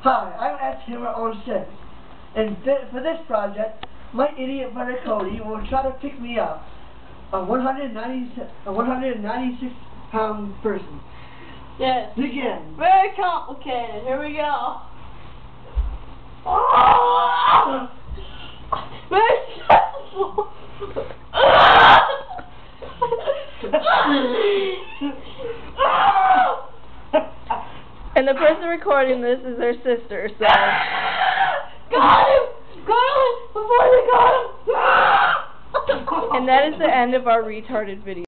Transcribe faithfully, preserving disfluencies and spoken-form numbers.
Hi, I'm at Timber oh six, and th for this project, my idiot brother Cody will try to pick me up, a one hundred ninety-six pound person. Yes. Begin. Very complicated. Here we go. Oh! Very stressful. And the person recording this is their sister, so... Got him! Got him! Before they got him! And that is the end of our retarded video.